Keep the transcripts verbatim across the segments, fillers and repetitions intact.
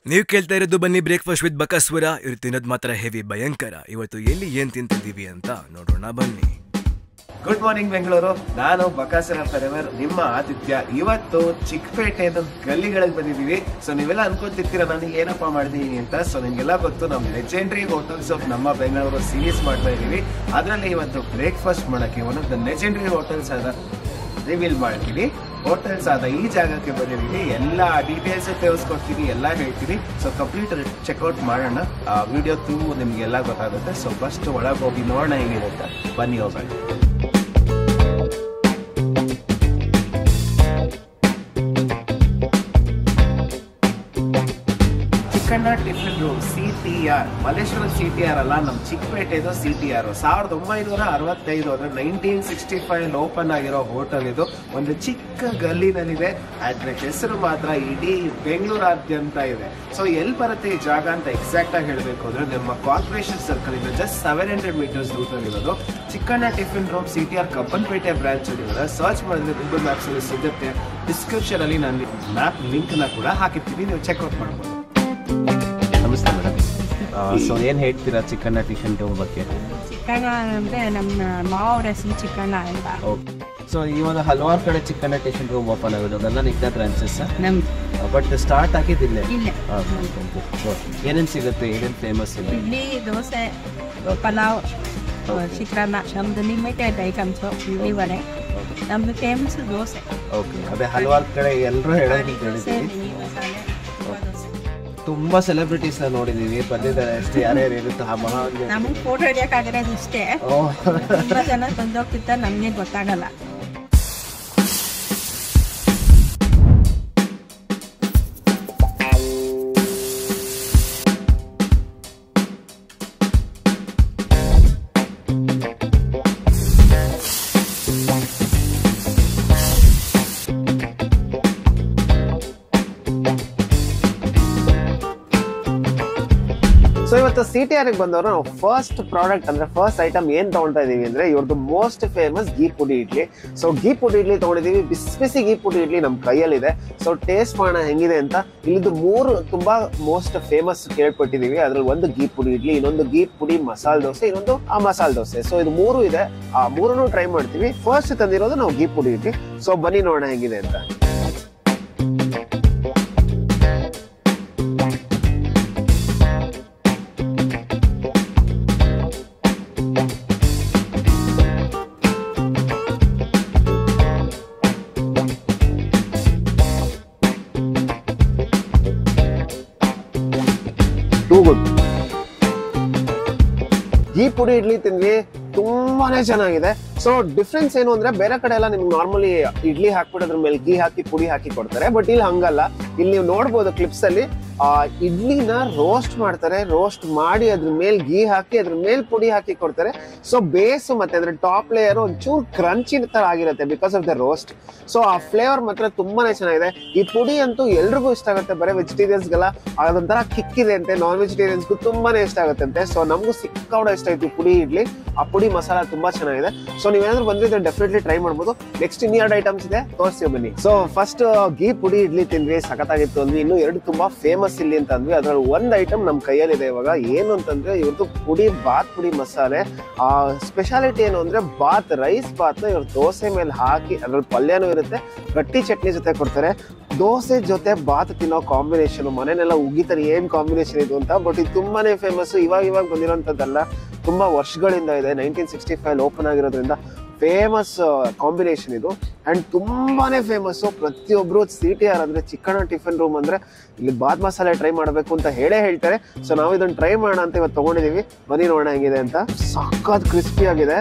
ನೀವು ಕೇಳ್ತಾ ಇರೋದು ಬನ್ನಿ ಬ್ರೇಕ್ಫಾಸ್ಟ್ ವಿತ್ ಬಕಸುರ. ಇವ್ರು ತಿನ್ನೋದು ಮಾತ್ರ ಹೆವಿ ಭಯಂಕರ. ಇವತ್ತು ಎಲ್ಲಿ ಏನ್ ತಿಂತಿದ್ದೀವಿ ಅಂತ ನೋಡೋಣ ಬನ್ನಿ. ಗುಡ್ ಮಾರ್ನಿಂಗ್ ಬೆಂಗಳೂರು, ನಾನು ಬಕಾಸುರ ಫಾರೆವರ್ ನಿಮ್ಮ ಆತಿಥ್ಯ. ಇವತ್ತು ಚಿಕ್ಕಪೇಟೆದು ಗಲ್ಲಿಗಳಿಗೆ ಬಂದಿದ್ದೀವಿ. ಸೊ ನೀವೆಲ್ಲ ಅನ್ಕೊಂತಿರ್ತೀರ ನಾನು ಏನಪ್ಪಾ ಮಾಡಿದೀನಿ ಅಂತ. ಸೊ ನಿಮ್ಗೆಲ್ಲ ಗೊತ್ತು, ನಮ್ ಲೆಜೆಂಡರಿ ಹೋಟೆಲ್ಸ್ ಆಫ್ ನಮ್ಮ ಬೆಂಗಳೂರು ಸೀರೀಸ್ ಮಾಡ್ತಾ ಇದೀವಿ. ಅದರಲ್ಲಿ ಇವತ್ತು ಬ್ರೇಕ್ಫಾಸ್ಟ್ ಮಾಡಕ್ಕೆ one of the legendary hotels ಆದ ರಿವೀಲ್ ಮಾಡ್ತೀನಿ. ಹೋಟೆಲ್ಸ್ ಆದ ಈ ಜಾಗಕ್ಕೆ ಬಂದಿದ್ದೀನಿ. ಎಲ್ಲ ಡೀಟೇಲ್ಸ್ ತಿಳಿಸ್ಕೊಡ್ತೀನಿ, ಎಲ್ಲ ಹೇಳ್ತೀನಿ. ಸೊ ಕಂಪ್ಲೀಟ್ ಚೆಕ್ಔಟ್ ಮಾಡೋಣ. ವಿಡಿಯೋ ಥ್ರೂ ನಿಮ್ಗೆಲ್ಲ ಗೊತ್ತಾಗುತ್ತೆ. ಸೊ ಫಸ್ಟ್ ಒಳಗೆ ಹೋಗಿ ನೋಡೋಣ ಹೇಗಿದೆ ಅಂತ. ಬನ್ನಿ ಹೋಗೋಣ. Chikkanna tiffin room, C T R. Malleshwara C T R ಅಲ್ಲ, ನಮ್ ಚಿಕ್ಕಪೇಟೆದು ಸಿ ಟಿ ಆರ್. ಸಾವಿರದ ಒಂಬೈನೂರ ಅರವತ್ತೈದು ಅಂದ್ರೆ ನೈನ್ಟೀನ್ ಸಿಕ್ಸ್ಟಿ ಫೈವ್ ಓಪನ್ ಆಗಿರೋ ಹೋಟೆಲ್ ಇದು. ಒಂದು ಚಿಕ್ಕ ಗಲ್ಲಿನಲ್ಲಿದೆ. ಅದ್ರ ಹೆಸರು ಮಾತ್ರ ಇಡೀ ಬೆಂಗಳೂರಾದ್ಯಂತ ಇದೆ. ಸೊ ಎಲ್ಲಿ ಬರುತ್ತೆ ಈ ಜಾಗ ಅಂತ ಎಕ್ಸಾಕ್ಟ್ ಆಗಿ ಹೇಳ್ಬೇಕು ಅಂದ್ರೆ ನಮ್ಮ ಕಾರ್ಪೊರೇಷನ್ ಸರ್ಕಲ್ ಇಂದ ಜಸ್ಟ್ ಸೆವೆನ್ ಹಂಡ್ರೆಡ್ ಮೀಟರ್ಸ್ ದೂರದಲ್ಲಿರೋದು Chikkanna tiffin room C T R Cubbonpet branch ಅಲ್ಲಿ. ಸರ್ಚ್ ಮಾಡಿದ್ರೆ ಗೂಗಲ್ ಮ್ಯಾಪ್ಸ್ ಅಲ್ಲಿ ಸಿಗುತ್ತೆ. ಡಿಸ್ಕ್ರಿಪ್ಷನ್ ಅಲ್ಲಿ ನಾನು ಮ್ಯಾಪ್ ಲಿಂಕ್ ನ ಕೂಡ ಹಾಕಿರ್ತೀನಿ, ನೀವು ಚೆಕ್ಔಟ್ ಮಾಡ್ಬೋದು. ನಮಸ್ತೆ ಮೇಡಮ್. ಸೊ ಏನು ಹೇಳ್ತೀರಾ ಚಿಕ್ಕಣ್ಣ ಟಿಫಿನ್ ರೂಮ್ ಬಗ್ಗೆ? ಚಿಕ್ಕಣ್ಣ ಅಂದರೆ ನಮ್ಮ ಮಾವರ ಹೆಸರು ಚಿಕ್ಕಣ್ಣ ಅಂತ. ಓಕೆ. ಸೊ ಇವಾಗ ಹಲವಾರು ಕಡೆ ಚಿಕ್ಕಣ್ಣ ಟಿಫಿನ್ ರೂಮ್ ಓಪನ್ ಆಗೋದು, ಅದೆಲ್ಲ ನಿಗ್ದ ಬ್ರಾಂಚಸ್. ನಮ್ಮ ಬಟ್ ಸ್ಟಾರ್ಟ್ ಆಗಿದ್ದಿಲ್ಲ. ಇಲ್ಲೇ ಏನೇನು ಸಿಗುತ್ತೆ, ಏನೇನು ಫೇಮಸ್ ಇದೆ? ಇಡ್ಲಿ, ದೋಸೆ, ಪಲಾವ್, ಚಿತ್ರಾನ್ನ. ನಮ್ದು ಲಿಮಿಟೆಡ್ ಐಟಮ್ಸು. ಇಡ್ಲಿ ವಡೆ ನಮ್ದು ಫೇಮಸ್ ದೋಸೆ. ಓಕೆ. ಅದೇ ಹಲವಾರು ಕಡೆ ಎಲ್ಲರೂ ಹೇಳೋದು ಕೇಳಿದ್ದೀವಿ. ತುಂಬಾ ಸೆಲೆಬ್ರಿಟೀಸ್ ನ ನೋಡಿದೀವಿ, ಬಂದಿದ್ದಾರೆ ಅಷ್ಟೇ. ಯಾರ್ಯಾರು ಇರುತ್ತೆ ನಮಗೆ ಫೋಟೋ ಹಿಡಿಯೋಕ್ಕಾಗಿರೋದು ಇಷ್ಟೇ. ತುಂಬಾ ಜನ ಬಂದೋಗ್ತಿರ್ತಾರೆ, ನಮಗೆ ಗೊತ್ತಾಗಲ್ಲ. ಸೊ ಇವತ್ತು ಸಿ ಟಿ ಆರ್ ಬಂದವರು ನಾವು ಫಸ್ಟ್ ಪ್ರಾಡಕ್ಟ್ ಅಂದ್ರೆ ಫಸ್ಟ್ ಐಟಮ್ ಏನ್ ತಗೊಳ್ತಾ ಇದೀವಿ ಅಂದ್ರೆ ಇವ್ರದ್ದು ಮೋಸ್ಟ್ ಫೇಮಸ್ ಗೀ ಪುಡಿ ಇಡ್ಲಿ. ಸೊ ಗೀ ಪುಡಿ ಇಡ್ಲಿ ತಗೊಂಡಿದೀವಿ. ಬಿಸಿ ಬಿಸಿ ಗೀ ಪುಡಿ ಇಡ್ಲಿ ನಮ್ ಕೈಯಲ್ಲಿದೆ. ಸೊ ಟೇಸ್ಟ್ ಮಾಡೋಣ ಹೆಂಗಿದೆ ಅಂತ. ಇಲ್ಲಿದ್ದು ಮೂರು ತುಂಬಾ ಮೋಸ್ಟ್ ಫೇಮಸ್ ಕೇಳ್ಕೊಟ್ಟಿದೀವಿ. ಅದ್ರಲ್ಲಿ ಒಂದು ಗೀ ಪುಡಿ ಇಡ್ಲಿ, ಇನ್ನೊಂದು ಗೀ ಪುಡಿ ಮಸಾಲೆ ದೋಸೆ, ಇನ್ನೊಂದು ಆ ಮಸಾಲೆ ದೋಸೆ. ಸೊ ಇದು ಮೂರು ಇದೆ. ಆ ಮೂರನ್ನು ಟ್ರೈ ಮಾಡ್ತೀವಿ. ಫಸ್ಟ್ ತಂದಿರೋದು ನಾವು ಗೀ ಪುಡಿ ಇಡ್ಲಿ. ಸೊ ಬನ್ನಿ ನೋಡೋಣ ಹೆಂಗಿದೆ ಅಂತ. ಗೀ ಪುಡಿ ಇಡ್ಲಿ ತಿಂದ್ವಿ, ತುಂಬಾನೇ ಚೆನ್ನಾಗಿದೆ. ಸೊ ಡಿಫ್ರೆನ್ಸ್ ಏನು ಅಂದ್ರೆ ಬೇರೆ ಕಡೆ ಎಲ್ಲ ನಿಮ್ಗೆ ನಾರ್ಮಲಿ ಇಡ್ಲಿ ಹಾಕ್ಬಿಟ್ಟು ಅದ್ರ ಮೇಲೆ ಗೀ ಹಾಕಿ ಪುಡಿ ಹಾಕಿ ಕೊಡ್ತಾರೆ. ಬಟ್ ಇಲ್ಲಿ ಹಂಗಲ್ಲ. ಇಲ್ಲಿ ನೀವು ನೋಡ್ಬೋದು ಕ್ಲಿಪ್ಸ್ ಅಲ್ಲಿ ಆ ಇಡ್ಲಿನ ರೋಸ್ಟ್ ಮಾಡ್ತಾರೆ. ರೋಸ್ಟ್ ಮಾಡಿ ಅದ್ರ ಮೇಲೆ ಗೀ ಹಾಕಿ ಅದ್ರ ಮೇಲೆ ಪುಡಿ ಹಾಕಿ ಕೊಡ್ತಾರೆ. ಸೊ ಬೇಸ್ ಮತ್ತೆ ಅದ್ರ ಟಾಪ್ ಲೇಯರ್ ಒಂಚೂರು ಕ್ರಂಚಿ ತರ ಆಗಿರುತ್ತೆ because of the roast. So ಆ ಫ್ಲೇವರ್ ಮಾತ್ರ ತುಂಬಾನೇ ಚೆನ್ನಾಗಿದೆ. ಈ ಪುಡಿ ಅಂತೂ ಎಲ್ರಿಗೂ ಇಷ್ಟ ಆಗುತ್ತೆ. ಬರೀ ವೆಜಿಟೇರಿಯನ್ಸ್ಗೆಲ್ಲ ಅದೊಂಥರ ಕಿಕ್ಕಿದೆ ಅಂತೆ, ನಾನ್ ವೆಜಿಟೇರಿಯನ್ಸ್ಗೂ ತುಂಬಾನೇ ಇಷ್ಟ ಆಗುತ್ತೆ ಅಂತೆ. ಸೊ ನಮಗೂ ಸಿಕ್ಕಾಪಟ್ಟೆ ಇಷ್ಟ ಆಯ್ತು ಪುಡಿ ಇಡ್ಲಿ. ಆ ಪುಡಿ ಮಸಾಲ ತುಂಬಾ ಚೆನ್ನಾಗಿದೆ. ಸೊ ನೀವೇನಾದ್ರೂ ಬಂದಿದ್ರೆ ಡೆಫಿನೆಟ್ಲಿ ಟ್ರೈ ಮಾಡ್ಬೋದು. ನೆಕ್ಸ್ಟ್ ಇನ್ನೆರಡು ಐಟಮ್ಸ್ ಇದೆ, ತೋರಿಸ್ತೀವಿ ಬನ್ನಿ. ಸೊ ಫಸ್ಟ್ ಗೀ ಪುಡಿ ಇಡ್ಲಿ ತಿಂದ್ವಿ, ಸಖತ್ತಾಗಿತ್ತು ಅಂದ್ವಿ. ಇನ್ನು ಎರಡು ತುಂಬಾ ಫೇಮಸ್ ಇಲ್ಲಿ ಅಂತ ಅಂದ್ವಿ. ಅದ್ರಲ್ಲಿ ಒಂದ್ ಐಟಮ್ ನಮ್ ಕೈಯಲ್ಲಿದೆ ಇವಾಗ. ಏನು ಅಂತಂದ್ರೆ ಇವ್ರದ್ದು ಪುಡಿ ಬಾತ್ ಪುಡಿ ಮಸಾಲೆ. ಆ ಸ್ಪೆಷಾಲಿಟಿ ಏನು ಅಂದ್ರೆ ಬಾತ್ ರೈಸ್ ಬಾತ್ ನ ಇವ್ರ ದೋಸೆ ಮೇಲೆ ಹಾಕಿ ಅದ್ರಲ್ಲಿ ಪಲ್ಯನೂ ಇರುತ್ತೆ, ಗಟ್ಟಿ ಚಟ್ನಿ ಜೊತೆ ಕೊಡ್ತಾರೆ. ದೋಸೆ ಜೊತೆ ಬಾತ್ ತಿನ್ನೋ ಕಾಂಬಿನೇಷನ್ ಮನೆಯಲ್ಲ ಉಗಿತಾರೆ ಏನ್ ಕಾಂಬಿನೇಷನ್ ಇದು ಅಂತ. ಬಟ್ ಇದು ತುಂಬಾನೇ ಫೇಮಸ್. ಇವಾಗ ಇವಾಗ ಬಂದಿರೋಂಥದ್ದಲ್ಲ, ತುಂಬಾ ವರ್ಷಗಳಿಂದ ಇದೆ. ನೈನ್ಟೀನ್ ಸಿಕ್ಸ್ಟಿ ಫೈವ್ ಓಪನ್ ಆಗಿರೋದ್ರಿಂದ ಫೇಮಸ್ ಕಾಂಬಿನೇಷನ್ ಇದು. ಅಂಡ್ ತುಂಬಾನೇ ಫೇಮಸ್. ಪ್ರತಿಯೊಬ್ರು ಸಿ ಟಿ ಆರ್ ಅಂದ್ರೆ ಚಿಕ್ಕಣ್ಣ ಟಿಫಿನ್ ರೂಮ್ ಅಂದ್ರೆ ಇಲ್ಲಿ ಬಾತ್ ಮಸಾಲೆ ಟ್ರೈ ಮಾಡಬೇಕು ಅಂತ ಹೇಳೇ ಹೇಳ್ತಾರೆ. ಸೊ ನಾವು ಇದನ್ನ ಟ್ರೈ ಮಾಡೋಣ ಅಂತ ಇವತ್ತು ತಗೊಂಡಿದೀವಿ. ಬನ್ನಿ ನೋಡೋಣ ಹೆಂಗಿದೆ ಅಂತ. ಸಖತ್ ಕ್ರಿಸ್ಪಿ ಆಗಿದೆ.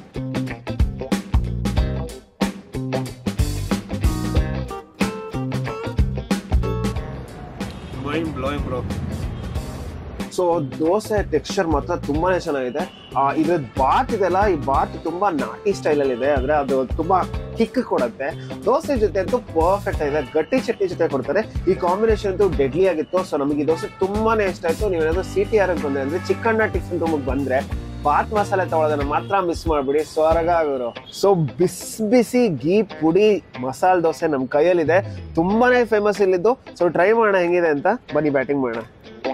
ಸೊ ದೋಸೆ ಟೆಕ್ಸ್ಚರ್ ಮಾತ್ರ ತುಂಬಾನೇ ಚೆನ್ನಾಗಿದೆ. ಆ ಇದ್ರ ಬಾತ್ ಇದೆಲ್ಲ, ಈ ಬಾತ್ ತುಂಬಾ ನಾಟಿ ಸ್ಟೈಲ್ ಅಲ್ಲಿ ಇದೆ. ಅಂದ್ರೆ ಅದು ತುಂಬಾ ಕಿಕ್ ಕೊಡುತ್ತೆ. ದೋಸೆ ಜೊತೆ ಅಂತೂ ಪರ್ಫೆಕ್ಟ್ ಆಗಿದೆ. ಗಟ್ಟಿ ಚಟ್ನಿ ಜೊತೆ ಕೊಡ್ತಾರೆ. ಈ ಕಾಂಬಿನೇಷನ್ ಅಂತೂ ಡೆಡ್ಲಿ ಆಗಿತ್ತು. ಸೊ ನಮಗೆ ಈ ದೋಸೆ ತುಂಬಾನೇ ಇಷ್ಟ ಆಯ್ತು. ನೀವೇನಾದ್ರೂ ಸಿ ಟಿ ಆರ್ ಬಂದ್ರೆ ಅಂದ್ರೆ ಚಿಕ್ಕಣ್ಣ ಟಿಫಿನ್ ರೂಮ್ ಬಂದ್ರೆ ಬಾತ್ ಮಸಾಲೆ ತಗೊಳ್ಳೋದನ್ನ ಮಾತ್ರ ಮಿಸ್ ಮಾಡ್ಬಿಡಿ, ಸ್ವರ್ಗ ಗುರು. ಸೊ ಬಿಸಿ ಬಿಸಿ ಗೀ ಪುಡಿ ಮಸಾಲೆ ದೋಸೆ ನಮ್ ಕೈಯಲ್ಲಿದೆ, ತುಂಬಾನೇ ಫೇಮಸ್ ಇಲ್ಲಿದ್ದು. ಸೊ ಟ್ರೈ ಮಾಡೋಣ ಹೆಂಗಿದೆ ಅಂತ, ಬನ್ನಿ ಬ್ಯಾಟಿಂಗ್ ಮಾಡೋಣ.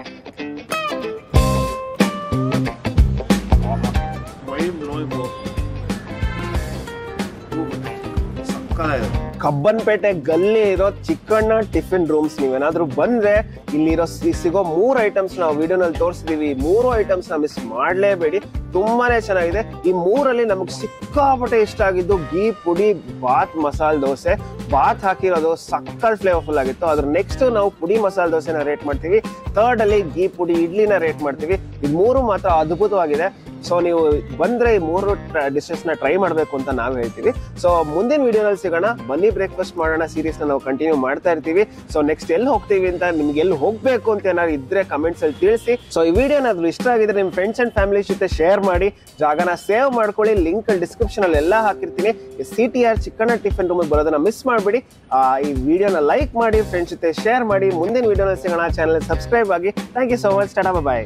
ಕಬ್ಬನ್ಪೇಟೆ ಗಲ್ಲಿ ಇರೋ ಚಿಕ್ಕಣ್ಣ ಟಿಫಿನ್ ರೂಮ್ಸ್, ನೀವೇನಾದ್ರೂ ಬಂದ್ರೆ ಇಲ್ಲಿರೋ ಸಿಗೋ ಮೂರ್ ಐಟಮ್ಸ್ ನಾವು ವಿಡಿಯೋನಲ್ಲಿ ತೋರಿಸ್ತೀವಿ. ಮೂರು ಐಟಮ್ಸ್ ನ ಮಿಸ್ ಮಾಡ್ಲೇಬೇಡಿ, ತುಂಬಾನೇ ಚೆನ್ನಾಗಿದೆ. ಈ ಮೂರಲ್ಲಿ ನಮಗ್ ಸಿಕ್ಕಾಪಟ್ಟೆ ಇಷ್ಟ ಆಗಿದ್ದು ಗೀ ಪುಡಿ ಬಾತ್ ಮಸಾಲೆ ದೋಸೆ. ಬಾತ್ ಹಾಕಿರೋದು ಸಕ್ಕತ್ ಫ್ಲೇವರ್ಫುಲ್ ಆಗಿತ್ತು. ಅದ್ರ ನೆಕ್ಸ್ಟ್ ನಾವು ಪುಡಿ ಮಸಾಲೆ ದೋಸೆನ ರೇಟ್ ಮಾಡ್ತೀವಿ. ಥರ್ಡ್ ಅಲ್ಲಿ ಗೀ ಪುಡಿ ಇಡ್ಲಿನ ರೇಟ್ ಮಾಡ್ತೀವಿ. ಇದು ಮೂರು ಮಾತ್ರ ಅದ್ಭುತವಾಗಿದೆ. ಸೊ ನೀವು ಬಂದ್ರೆ ಈ ಮೂರು ಡಿಶಸ್ ನ ಟ್ರೈ ಮಾಡ್ಬೇಕು ಅಂತ ನಾವು ಹೇಳ್ತೀವಿ. ಸೊ ಮುಂದಿನ ವಿಡಿಯೋನಲ್ಲಿ ಸಿಗೋಣ. ಬನ್ನಿ ಬ್ರೇಕ್ಫಾಸ್ಟ್ ಮಾಡೋಣ ಸೀರೀಸ್ ನ ನಾವು ಕಂಟಿನ್ಯೂ ಮಾಡ್ತಾ ಇರ್ತೀವಿ. ಸೊ ನೆಕ್ಸ್ಟ್ ಎಲ್ಲಿ ಹೋಗ್ತೀವಿ ಅಂತ, ನಿಮ್ಗೆ ಎಲ್ಲಿ ಹೋಗ್ಬೇಕು ಅಂತ ಏನಾದ್ರು ಇದ್ರೆ ಕಮೆಂಟ್ಸ್ ಅಲ್ಲಿ ತಿಳಿಸಿ. ಸೊ ಈ ವಿಡಿಯೋ ಏನಾದ್ರು ಇಷ್ಟ ಆಗಿದ್ರೆ ನಿಮ್ ಫ್ರೆಂಡ್ಸ್ ಅಂಡ್ ಫ್ಯಾಮಿಲಿ ಜೊತೆ ಶೇರ್ ಮಾಡಿ, ಜಾಗನ ಸೇವ್ ಮಾಡ್ಕೊಳ್ಳಿ. ಲಿಂಕ್ ಡಿಸ್ಕ್ರಿಪ್ಷನ್ ಅಲ್ಲಿ ಎಲ್ಲ ಹಾಕಿರ್ತೀನಿ. C T R Chikkanna tiffin room ಬರೋದನ್ನ ಮಿಸ್ ಮಾಡ್ಬಿಡಿ. ಈ ವಿಡಿಯೋನ ಲೈಕ್ ಮಾಡಿ, ಫ್ರೆಂಡ್ಸ್ ಜೊತೆ ಶೇರ್ ಮಾಡಿ. ಮುಂದಿನ ವಿಡಿಯೋನಲ್ಲಿ ಸಿಗೋಣ. ಚಾನಲ್ ಸಬ್ಸ್ಕ್ರೈಬ್ ಆಗಿ. Thank you so much. Tata bye.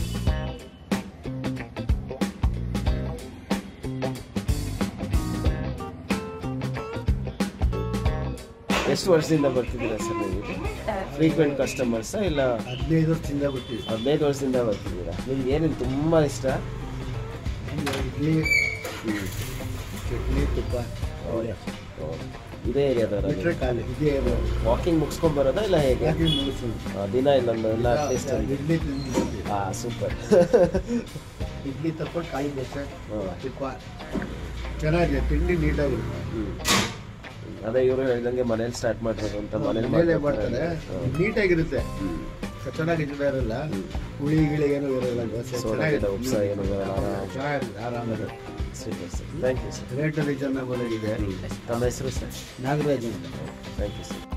ಎಷ್ಟು ವರ್ಷದಿಂದ ಬರ್ತಿದ್ದೀರಾ ಸರ್ ನೀವು? ಫ್ರೀಕ್ವೆಂಟ್ ಕಸ್ಟಮರ್ಸ್ ಇಲ್ಲ? ಹದಿನೈದು ವರ್ಷದಿಂದ ಬರ್ತೀವಿ. ಹದಿನೈದು ವರ್ಷದಿಂದ ಬರ್ತಿದ್ದೀರಾ. ನಿಮ್ಗೆ ಏನೇನು ತುಂಬ ಇಷ್ಟ? ಇಡ್ಲಿ, ಚಟ್ನಿ, ತುಪ್ಪ. ಇದೇ ಏರಿಯಾದವರ? ಇದೇ ವಾಕಿಂಗ್ ಮುಗಿಸ್ಕೊಂಡ್ ಬರೋದಾ ಇಲ್ಲ ಹೇಗೆ? ದಿನ ಇಲ್ಲೊಂದು ಎಲ್ಲ ಟೇಸ್ಟ್? ಇಡ್ಲಿ ಹಾಂ, ಸೂಪರ್. ಇಡ್ಲಿ ತಪ್ಪ ಕಾಯಿ ದೋಸೆ, ತುಪ್ಪ ಚೆನ್ನಾಗಿದೆ, ತಿಂಡಿ ನೀಟಾಗಿರುತ್ತೆ. ಅದೇ ಇವರು ಹೇಳಿದಂಗೆ ಮನೇಲಿ ಸ್ಟಾರ್ಟ್ ಮಾಡ್ತಾರೆ ಅಂತ. ಮನೇಲಿ ಮಾಡ್ತಾರೆ, ನೀಟಾಗಿರುತ್ತೆ, ಚೆನ್ನಾಗಿ ಇರಲ್ಲ, ಹುಳಿ ಗಿಳಿ ಏನೂ ಇರಲ್ಲ. ದೋಸೆ ಉಪ್ಸ ಏನು ಆರಾಮದ. Thank you sir. ರೇಟಲ್ಲಿ ಚೆನ್ನಾಗಿ ಒದಗಿದೆ. ತಮ್ಮ ಹೆಸರು ಸರ್? ನಾಗರಾಜ್ ಅಂತ. Thank you sir.